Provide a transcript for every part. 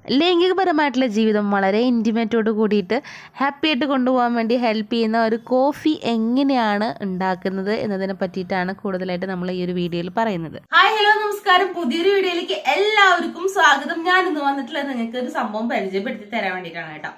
ലൈംഗികപരമായിട്ടുള്ള ജീവിതം വളരെ ഇൻറ്റിമേറ്റോട് കൂടിയിട്ട് ഹാപ്പി ആയിട്ട് കൊണ്ടുപോകാൻ വേണ്ടി ഹെൽപ്പ് ചെയ്യുന്ന ഒരു കോഫി എങ്ങനെയാണ് ഉണ്ടാക്കുന്നത് എന്നതിനെ പറ്റിയിട്ടാണ് കൂടുതലായിട്ട് നമ്മൾ ഈ ഒരു വീഡിയോയിൽ പറയുന്നത്. ഹായ്, ഹലോ, നമസ്കാരം. പുതിയൊരു വീഡിയോയിലേക്ക് എല്ലാവർക്കും സ്വാഗതം. ഞാൻ ഇന്ന് വന്നിട്ടുള്ളത് നിങ്ങൾക്ക് ഒരു സംഭവം പരിചയപ്പെടുത്തി തരാൻ വേണ്ടിയിട്ടാണ് കേട്ടോ.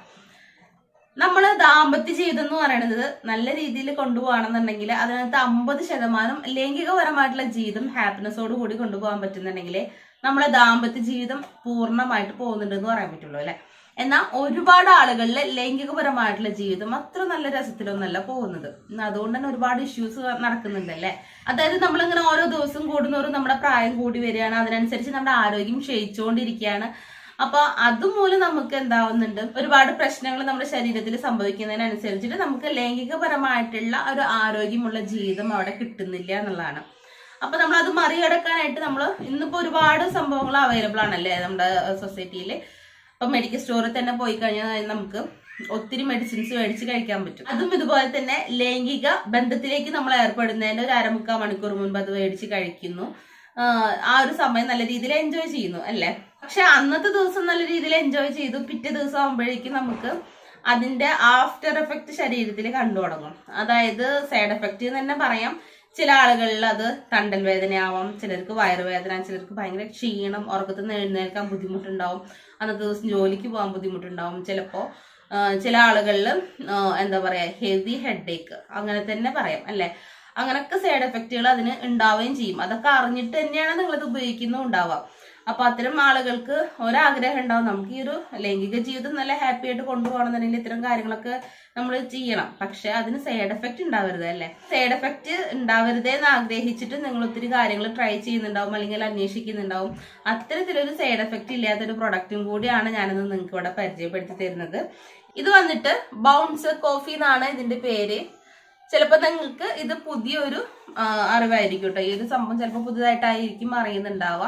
നമ്മള് ദാമ്പത്യ ജീവിതം എന്ന് പറയുന്നത് നല്ല രീതിയിൽ കൊണ്ടുപോകണമെന്നുണ്ടെങ്കിൽ അതിനകത്ത് 50% ലൈംഗികപരമായിട്ടുള്ള ജീവിതം ഹാപ്പിനെസ്സോട് കൂടി കൊണ്ടുപോകാൻ പറ്റുന്നുണ്ടെങ്കിൽ നമ്മളെ ദാമ്പത്യ ജീവിതം പൂർണ്ണമായിട്ട് പോകുന്നുണ്ടെന്ന് പറയാൻ പറ്റുള്ളൂ അല്ലെ. എന്നാൽ ഒരുപാട് ആളുകളിൽ ലൈംഗികപരമായിട്ടുള്ള ജീവിതം അത്ര നല്ല രസത്തിലൊന്നല്ല പോകുന്നത്. അതുകൊണ്ട് തന്നെ ഒരുപാട് ഇഷ്യൂസ് നടക്കുന്നുണ്ട് അല്ലെ. അതായത് നമ്മളിങ്ങനെ ഓരോ ദിവസം കൂടുന്നവരും നമ്മുടെ പ്രായം കൂടി വരികയാണ്, അതിനനുസരിച്ച് നമ്മുടെ ആരോഗ്യം ക്ഷയിച്ചുകൊണ്ടിരിക്കുകയാണ്. അപ്പൊ അതുമൂലം നമുക്ക് എന്താവുന്നുണ്ട്, ഒരുപാട് പ്രശ്നങ്ങൾ നമ്മുടെ ശരീരത്തിൽ സംഭവിക്കുന്നതിനനുസരിച്ചിട്ട് നമുക്ക് ലൈംഗികപരമായിട്ടുള്ള ഒരു ആരോഗ്യമുള്ള ജീവിതം അവിടെ കിട്ടുന്നില്ല എന്നുള്ളതാണ്. അപ്പൊ നമ്മൾ അത് മറികടക്കാനായിട്ട് നമ്മൾ ഇന്നിപ്പോ ഒരുപാട് സംഭവങ്ങൾ അവൈലബിൾ ആണല്ലേ നമ്മുടെ സൊസൈറ്റിയിൽ. ഇപ്പൊ മെഡിക്കൽ സ്റ്റോറിൽ തന്നെ പോയി കഴിഞ്ഞാൽ നമുക്ക് ഒത്തിരി മെഡിസിൻസ് മേടിച്ച് കഴിക്കാൻ പറ്റും. അതും ഇതുപോലെ തന്നെ ലൈംഗിക ബന്ധത്തിലേക്ക് നമ്മൾ ഏർപ്പെടുന്നതിന്റെ ഒരു 1/4 മണിക്കൂർ മുൻപ് അത് മേടിച്ച് കഴിക്കുന്നു. ആ ഒരു സമയം നല്ല രീതിയിൽ എൻജോയ് ചെയ്യുന്നു അല്ലെ. പക്ഷെ അന്നത്തെ ദിവസം നല്ല രീതിയിൽ എൻജോയ് ചെയ്തു, പിറ്റേ ദിവസം ആകുമ്പോഴേക്കും നമുക്ക് അതിന്റെ ആഫ്റ്റർ എഫക്ട് ശരീരത്തിൽ കണ്ടു തുടങ്ങും. അതായത് സൈഡ് എഫക്ട് എന്ന് തന്നെ പറയാം. ചില ആളുകളിൽ അത് തണ്ടൽ വേദനയാവാം, ചിലർക്ക് വയറുവേദന, ചിലർക്ക് ഭയങ്കര ക്ഷീണം, ഉറക്കത്തിൽ നിന്ന് എഴുന്നേൽക്കാൻ ബുദ്ധിമുട്ടുണ്ടാവും, അന്നത്തെ ദിവസം ജോലിക്ക് പോകാൻ ബുദ്ധിമുട്ടുണ്ടാവും. ചിലപ്പോ ചില ആളുകളിൽ എന്താ പറയാ ഹെവി ഹെഡേക്ക് അങ്ങനെ തന്നെ പറയാം അല്ലെ. അങ്ങനൊക്കെ സൈഡ് എഫക്റ്റുകൾ അതിന് ഉണ്ടാവുകയും ചെയ്യും. അതൊക്കെ അറിഞ്ഞിട്ട് തന്നെയാണ് നിങ്ങളത് ഉപയോഗിക്കുന്നുണ്ടാവുക. അപ്പൊ അത്തരം ആളുകൾക്ക് ഒരാഗ്രഹം ഉണ്ടാവും, നമുക്ക് ഈ ഒരു ലൈംഗിക ജീവിതം നല്ല ഹാപ്പി ആയിട്ട് കൊണ്ടുപോകണമെന്നുണ്ടെങ്കിൽ ഇത്തരം കാര്യങ്ങളൊക്കെ നമ്മൾ ചെയ്യണം. പക്ഷെ അതിന് സൈഡ് എഫക്റ്റ് ഉണ്ടാവരുത് അല്ലെ. സൈഡ് എഫക്റ്റ് ഉണ്ടാവരുതേ എന്ന് ആഗ്രഹിച്ചിട്ട് നിങ്ങൾ ഒത്തിരി കാര്യങ്ങൾ ട്രൈ ചെയ്യുന്നുണ്ടാവും, അല്ലെങ്കിൽ അന്വേഷിക്കുന്നുണ്ടാവും. അത്തരത്തിലൊരു സൈഡ് എഫക്റ്റ് ഇല്ലാത്തൊരു പ്രൊഡക്റ്റും കൂടിയാണ് ഞാനിന്ന് നിങ്ങൾക്ക് ഇവിടെ പരിചയപ്പെടുത്തി തരുന്നത്. ഇത് വന്നിട്ട് ബൗൺസ് കോഫി എന്നാണ് ഇതിന്റെ പേര്. ചിലപ്പോ നിങ്ങൾക്ക് ഇത് പുതിയൊരു അറിവായിരിക്കും കേട്ടോ. ഈ ഒരു സംഭവം ചിലപ്പോൾ പുതുതായിട്ടായിരിക്കും അറിയുന്നുണ്ടാവുക.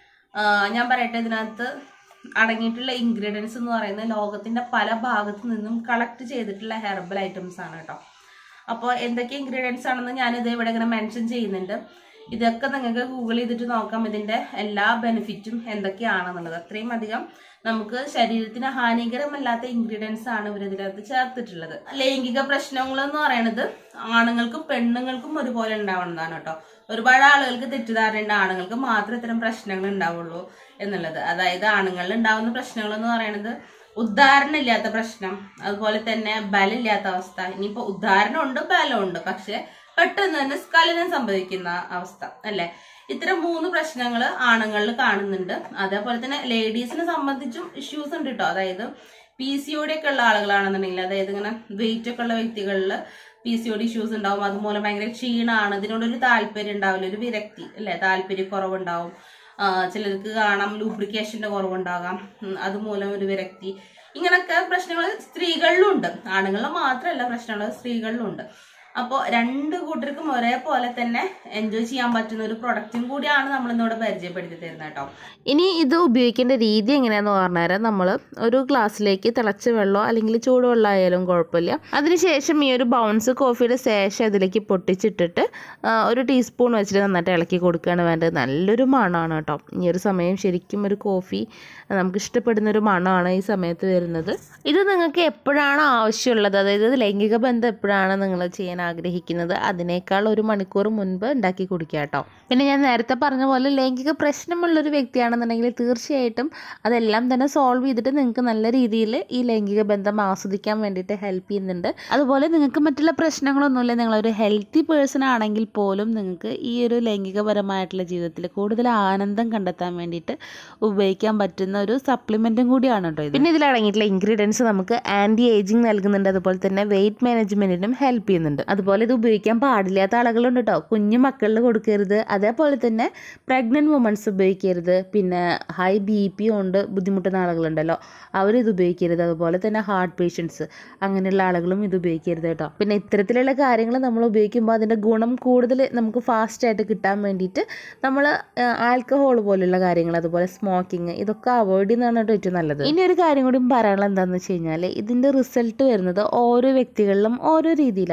ഞാൻ പറയട്ടെ, ഇതിനകത്ത് അടങ്ങിയിട്ടുള്ള ഇൻഗ്രീഡിയൻസ് എന്ന് പറയുന്നത് ലോകത്തിന്റെ പല ഭാഗത്തു നിന്നും കളക്ട് ചെയ്തിട്ടുള്ള ഹെർബൽ ഐറ്റംസ് ആണ് കേട്ടോ. അപ്പോൾ എന്തൊക്കെ ഇൻഗ്രീഡിയൻസ് ആണെന്ന് ഞാനിത് ഇവിടെ ഇങ്ങനെ മെൻഷൻ ചെയ്യുന്നുണ്ട്. ഇതൊക്കെ നിങ്ങൾക്ക് ഗൂഗിൾ ചെയ്തിട്ട് നോക്കാം, ഇതിന്റെ എല്ലാ ബെനിഫിറ്റും എന്തൊക്കെയാണെന്നുള്ളത്. അത്രയും അധികം നമുക്ക് ശരീരത്തിന് ഹാനികരമല്ലാത്ത ഇൻഗ്രീഡിയൻസ് ആണ് ഇവർ ഇതിനകത്ത് ചേർത്തിട്ടുള്ളത്. ലൈംഗിക പ്രശ്നങ്ങൾ എന്ന് പറയുന്നത് ആണുങ്ങൾക്കും പെണ്ണുങ്ങൾക്കും ഒരുപോലെ ഉണ്ടാവുന്നതാണ് കേട്ടോ. ഒരുപാട് ആളുകൾക്ക് തെറ്റിദ്ധാരണയുണ്ട് ആണുങ്ങൾക്ക് മാത്രം ഇത്തരം പ്രശ്നങ്ങൾ ഉണ്ടാവുള്ളൂ എന്നുള്ളത്. അതായത് ആണുങ്ങളിൽ ഉണ്ടാവുന്ന പ്രശ്നങ്ങൾ എന്ന് പറയുന്നത് ഉദാഹരണം ഇല്ലാത്ത പ്രശ്നം, അതുപോലെ തന്നെ ബലമില്ലാത്ത അവസ്ഥ. ഇനിയിപ്പോ ഉദാഹരണം ഉണ്ട്, ബലമുണ്ട്, പക്ഷെ പെട്ടെന്ന് തന്നെ സ്ഖലനം സംഭവിക്കുന്ന അവസ്ഥ അല്ലെ. ഇത്തരം 3 പ്രശ്നങ്ങൾ ആണുങ്ങളിൽ കാണുന്നുണ്ട്. അതേപോലെ തന്നെ ലേഡീസിനെ സംബന്ധിച്ചും ഇഷ്യൂസ് ഉണ്ട് കേട്ടോ. അതായത് PCOD ഒക്കെ ഉള്ള ആളുകളാണെന്നുണ്ടെങ്കിൽ, അതായത് ഇങ്ങനെ വെയിറ്റ് ഒക്കെ ഉള്ള വ്യക്തികളിൽ PCOD ഇഷ്യൂസ് ഉണ്ടാവും. അതുമൂലം ഭയങ്കര ക്ഷീണമാണ്, ഇതിനോടൊരു താല്പര്യം ഉണ്ടാവില്ല, ഒരു വിരക്തി അല്ലെ, താല്പര്യക്കുറവുണ്ടാവും. ചിലർക്ക് കാണാം ലൂബ്രിക്കേഷന്റെ കുറവുണ്ടാകാം, അതുമൂലം ഒരു വിരക്തി. ഇങ്ങനൊക്കെ പ്രശ്നങ്ങൾ സ്ത്രീകളിലും ഉണ്ട്, ആണുങ്ങളിൽ മാത്രമല്ല പ്രശ്നങ്ങൾ സ്ത്രീകളിലും ഉണ്ട്. അപ്പോൾ 2 കൂട്ടർക്കും ഒരേപോലെ തന്നെ എൻജോയ് ചെയ്യാൻ പറ്റുന്ന ഒരു പ്രൊഡക്റ്റും കൂടിയാണ് നമ്മൾ ഇന്നിവിടെ പരിചയപ്പെടുത്തി തരുന്നത് കേട്ടോ. ഇനി ഇത് ഉപയോഗിക്കേണ്ട രീതി എങ്ങനെയാണെന്ന് പറഞ്ഞാൽ, നമ്മൾ ഒരു ഗ്ലാസ്സിലേക്ക് തിളച്ച വെള്ളമോ അല്ലെങ്കിൽ ചൂടുവെള്ളം ആയാലും കുഴപ്പമില്ല. അതിനുശേഷം ഈ ഒരു ബൗൺസ് കോഫിയുടെ ശേഷം അതിലേക്ക് പൊട്ടിച്ചിട്ടിട്ട് ഒരു ടീസ്പൂൺ വെച്ചിട്ട് നന്നായിട്ട് ഇളക്കി കൊടുക്കുകയാണ് വേണ്ടത്. നല്ലൊരു മണമാണ് കേട്ടോ. ഈ ഒരു സമയം ശരിക്കും ഒരു കോഫി നമുക്ക് ഇഷ്ടപ്പെടുന്ന ഒരു മണമാണ് ഈ സമയത്ത് വരുന്നത്. ഇത് നിങ്ങൾക്ക് എപ്പോഴാണ് ആവശ്യമുള്ളത്, അതായത് ലൈംഗിക ബന്ധം എപ്പോഴാണ് നിങ്ങൾ ചെയ്യാൻ ആഗ്രഹിക്കുന്നത് അതിനേക്കാൾ 1 മണിക്കൂർ മുൻപ് ഉണ്ടാക്കി കുടിക്കുക കേട്ടോ. പിന്നെ ഞാൻ നേരത്തെ പറഞ്ഞ പോലെ ലൈംഗിക പ്രശ്നമുള്ളൊരു വ്യക്തിയാണെന്നുണ്ടെങ്കിൽ തീർച്ചയായിട്ടും അതെല്ലാം തന്നെ സോൾവ് ചെയ്തിട്ട് നിങ്ങൾക്ക് നല്ല രീതിയിൽ ഈ ലൈംഗിക ബന്ധം ആസ്വദിക്കാൻ വേണ്ടിയിട്ട് ഹെൽപ്പ് ചെയ്യുന്നുണ്ട്. അതുപോലെ നിങ്ങൾക്ക് മറ്റുള്ള പ്രശ്നങ്ങളൊന്നുമില്ല, നിങ്ങളൊരു ഹെൽത്തി പേഴ്സൺ ആണെങ്കിൽ പോലും നിങ്ങൾക്ക് ഈ ഒരു ലൈംഗികപരമായിട്ടുള്ള ജീവിതത്തിൽ കൂടുതൽ ആനന്ദം കണ്ടെത്താൻ വേണ്ടിയിട്ട് ഉപയോഗിക്കാൻ പറ്റുന്ന ഒരു സപ്ലിമെൻറ്റും കൂടിയാണ് കേട്ടോ ഇത്. പിന്നെ ഇതിലടങ്ങിയിട്ടുള്ള ഇൻഗ്രീഡിയൻസ് നമുക്ക് ആൻറ്റി ഏജിങ് നൽകുന്നുണ്ട്, അതുപോലെ തന്നെ വെയിറ്റ് മാനേജ്മെൻറ്റിനും ഹെൽപ്പ് ചെയ്യുന്നുണ്ട്. അതുപോലെ ഇത് ഉപയോഗിക്കാൻ പാടില്ലാത്ത ആളുകളുണ്ട് കേട്ടോ. കുഞ്ഞു മക്കളിൽ കൊടുക്കരുത്, അതേപോലെ തന്നെ പ്രഗ്നൻറ്റ് വുമൺസ് ഉപയോഗിക്കരുത്, പിന്നെ ഹൈ BP കൊണ്ട് ബുദ്ധിമുട്ടുന്ന ആളുകളുണ്ടല്ലോ അവരിത് ഉപയോഗിക്കരുത്, അതുപോലെ തന്നെ ഹാർട്ട് പേഷ്യൻസ് അങ്ങനെയുള്ള ആളുകളും ഇത് ഉപയോഗിക്കരുത് കേട്ടോ. പിന്നെ ഇത്തരത്തിലുള്ള കാര്യങ്ങൾ നമ്മൾ ഉപയോഗിക്കുമ്പോൾ അതിൻ്റെ ഗുണം കൂടുതൽ നമുക്ക് ഫാസ്റ്റായിട്ട് കിട്ടാൻ വേണ്ടിയിട്ട് നമ്മൾ ആൽക്കഹോൾ പോലുള്ള കാര്യങ്ങൾ, അതുപോലെ സ്മോക്കിങ്, ഇതൊക്കെ അവോയ്ഡ് ചെയ്യുന്നതാണ് കേട്ടോ ഏറ്റവും നല്ലത്. ഇനി ഒരു കാര്യം കൂടി പറയാനുള്ളത് എന്താണെന്ന് വെച്ച് കഴിഞ്ഞാൽ, ഇതിൻ്റെ റിസൾട്ട് വരുന്നത് ഓരോ വ്യക്തികളിലും ഓരോ രീതിയിലാണ്. അതായത്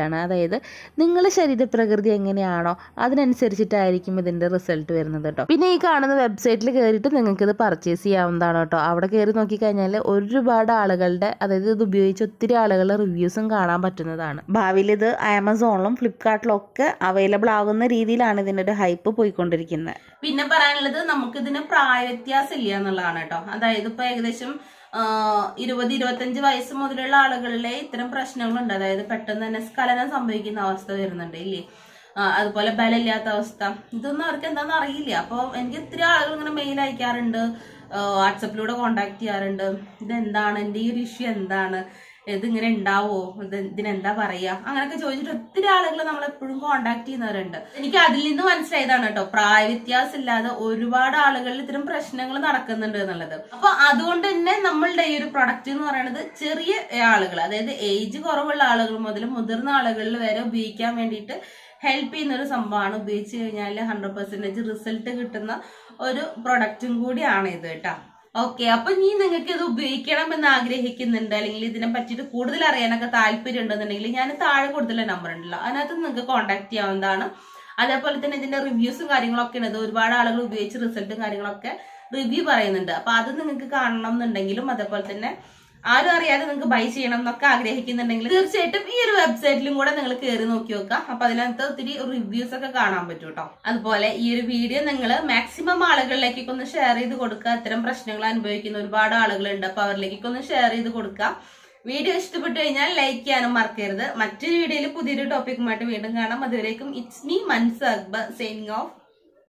അതായത് നിങ്ങളുടെ ശരീരപ്രകൃതി എങ്ങനെയാണോ അതിനനുസരിച്ചിട്ടായിരിക്കും ഇതിൻ്റെ റിസൾട്ട് വരുന്നത് കേട്ടോ. പിന്നെ ഈ കാണുന്ന വെബ്സൈറ്റിൽ കയറിയിട്ട് നിങ്ങൾക്കിത് പർച്ചേസ് ചെയ്യാവുന്നതാണ് കേട്ടോ. അവിടെ കയറി നോക്കിക്കഴിഞ്ഞാൽ ഒരുപാട് ആളുകളുടെ, അതായത് ഇത് ഉപയോഗിച്ച് ഒത്തിരി ആളുകളുടെ റിവ്യൂസും കാണാൻ പറ്റുന്നതാണ്. ഭാവിയിൽ ഇത് ആമസോണിലും ഫ്ലിപ്കാർട്ടിലും ഒക്കെ അവൈലബിൾ ആകുന്ന രീതിയിലാണ് ഇതിൻ്റെ ഒരു ഹൈപ്പ് പോയിക്കൊണ്ടിരിക്കുന്നത്. പിന്നെ പറയാനുള്ളത് നമുക്കിതിന് പ്രായ വ്യത്യാസം ഇല്ല എന്നുള്ളതാണ് കേട്ടോ. അതായത് ഇപ്പൊ ഏകദേശം 20-25 വയസ്സ് മുതലുള്ള ആളുകളിലെ ഇത്തരം പ്രശ്നങ്ങളുണ്ട്. അതായത് പെട്ടെന്ന് തന്നെ സ്ഖലനം സംഭവിക്കുന്ന അവസ്ഥ വരുന്നുണ്ട് ഇല്ലേ, അതുപോലെ ബലമില്ലാത്ത അവസ്ഥ. ഇതൊന്നും അവർക്ക് എന്താണെന്ന് അറിയില്ല. അപ്പോൾ എനിക്ക് ഇത്തിരി ആളുകൾ ഇങ്ങനെ മെയിൽ അയക്കാറുണ്ട്, വാട്സപ്പിലൂടെ കോണ്ടാക്ട് ചെയ്യാറുണ്ട്. ഇതെന്താണ്, എൻ്റെ ഈ ഒരു ഇഷ്യൂ എന്താണ്, ഇതിങ്ങനെ ഉണ്ടാവോ, ഇതിനെന്താ പറയാ, അങ്ങനെയൊക്കെ ചോദിച്ചിട്ട് ഒത്തിരി ആളുകൾ നമ്മളെപ്പോഴും കോണ്ടാക്ട് ചെയ്യുന്നവരുണ്ട്. എനിക്ക് അതിൽ നിന്ന് മനസ്സിലായതാണ് കേട്ടോ, പ്രായ വ്യത്യാസം ഇല്ലാതെ ഒരുപാട് ആളുകളിൽ ഇത്തരം പ്രശ്നങ്ങൾ നടക്കുന്നുണ്ട് എന്നുള്ളത്. അപ്പൊ അതുകൊണ്ട് തന്നെ നമ്മളുടെ ഈ ഒരു പ്രൊഡക്റ്റ് എന്ന് പറയുന്നത് ചെറിയ ആളുകൾ, അതായത് ഏജ് കുറവുള്ള ആളുകൾ മുതൽ മുതിർന്ന ആളുകളിൽ വരെ ഉപയോഗിക്കാൻ വേണ്ടിയിട്ട് ഹെൽപ്പ് ചെയ്യുന്ന ഒരു സംഭവമാണ്. ഉപയോഗിച്ച് കഴിഞ്ഞാൽ 100% റിസൾട്ട് കിട്ടുന്ന ഒരു പ്രൊഡക്റ്റും കൂടിയാണ് ഇത് കേട്ടോ. ഓക്കെ, അപ്പൊ നീ നിങ്ങൾക്ക് ഇത് ഉപയോഗിക്കണം എന്ന് ആഗ്രഹിക്കുന്നുണ്ട്, അല്ലെങ്കിൽ ഇതിനെ പറ്റിയിട്ട് കൂടുതൽ അറിയാനൊക്കെ താല്പര്യം ഉണ്ടെന്നുണ്ടെങ്കിൽ ഞാൻ താഴെ കൊടുത്തുള്ള നമ്പർ ഉണ്ടല്ലോ, അതിനകത്ത് നിങ്ങൾക്ക് കോൺടാക്ട് ചെയ്യാവുന്നതാണ്. അതേപോലെ തന്നെ ഇതിന്റെ റിവ്യൂസും കാര്യങ്ങളൊക്കെ ഉണ്ട്. ഒരുപാട് ആളുകൾ ഉപയോഗിച്ച് റിസൾട്ടും കാര്യങ്ങളൊക്കെ റിവ്യൂ പറയുന്നുണ്ട്. അപ്പൊ അത് നിങ്ങൾക്ക് കാണണം എന്നുണ്ടെങ്കിലും, അതേപോലെ തന്നെ ആരും അറിയാതെ നിങ്ങൾക്ക് ബൈ ചെയ്യണം എന്നൊക്കെ ആഗ്രഹിക്കുന്നുണ്ടെങ്കിൽ തീർച്ചയായിട്ടും ഈ ഒരു വെബ്സൈറ്റിലും കൂടെ നിങ്ങൾ കയറി നോക്കി നോക്കുക. അപ്പൊ അതിനകത്ത് ഒത്തിരി റിവ്യൂസ് ഒക്കെ കാണാൻ പറ്റും കേട്ടോ. അതുപോലെ ഈ ഒരു വീഡിയോ നിങ്ങൾ മാക്സിമം ആളുകളിലേക്കൊക്കെ ഒന്ന് ഷെയർ ചെയ്ത് കൊടുക്കുക. ഇത്തരം പ്രശ്നങ്ങൾ അനുഭവിക്കുന്ന ഒരുപാട് ആളുകളുണ്ട്, അപ്പൊ അവരിലേക്കൊക്കെ ഒന്ന് ഷെയർ ചെയ്ത് കൊടുക്കുക. വീഡിയോ ഇഷ്ടപ്പെട്ടു കഴിഞ്ഞാൽ ലൈക്ക് ചെയ്യാനും മറക്കരുത്. മറ്റൊരു വീഡിയോയിൽ പുതിയൊരു ടോപ്പിക്കുമായിട്ട് വീണ്ടും കാണാം. അതുവരേക്കും it's me Mansa Akbar signing of.